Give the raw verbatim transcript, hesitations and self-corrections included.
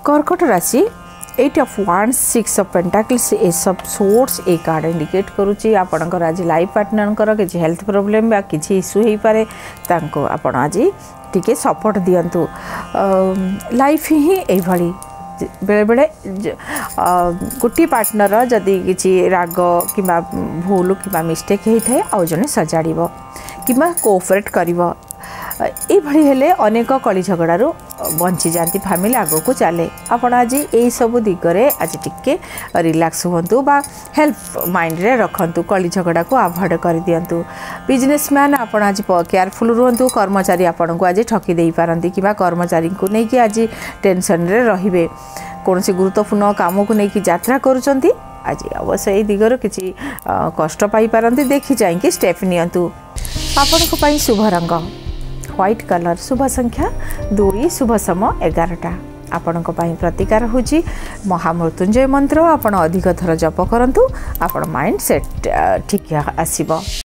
कर्कट राशि eight of one six of pentacles ए सब सोर्स ए कार्ड इंडिकेट करुच्ची आपणकर आज लाइफ पार्टनर किसी हेल्थ प्रोब्लेम या किसी इश्यू हो पारे तांको आपण आज टिके सपोर्ट दियंतु लाइफ ही एभली बेले बेले गोटे पार्टनर जदि किसी राग कि भूल कि मिस्टेक होता है आउ जने सजाड़ कि कोऑपरेट करिवो एभली हेले अनेक कली झगड़ारू बंची जाती फैमिली आग को चले आपण आज यही सब दिगरे आज टिके रिलैक्स हुंतु बा हेल्प माइंड रे रखंतु कली झगड़ा को अवॉइड कर दियंतु बिजनेसमैन आपण आज केयरफुल रुहंतु कर्मचारी आपण को आज ठकी देई पारंती किबा कर्मचारी को नै कि आज टेंशन रे रहिबे कौन सी गुरुत्वपूर्ण काम को लेकिन यात्रा करुँच आज अवश्य यही दिगर किसी कष्ट पाई पारंती देखी जाइए स्टेप नियंतु आपण शुभ रंग व्हाइट कलर शुभ संख्या दुई शुभ समय एगारटा आपण प्रतिकार होची महामृत्युंजय मंत्र आपण अधिक थर जप करंतु आपण माइंड सेट ठीक आसीबो।